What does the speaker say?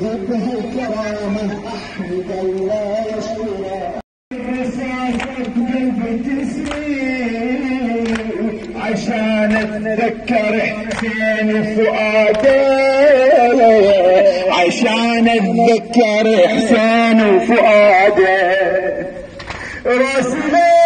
به كرامة أحمد الله يشكره. رصاصة قلبي تسيل عشان اتذكر حسين وفؤاده، عشان اتذكر حسين وفؤاده. راسي